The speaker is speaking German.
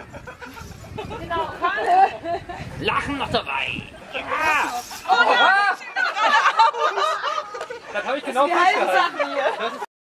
Genau, Halle. Lachen noch dabei. Ja. Oh, ja. Das habe ich genau festgehalten.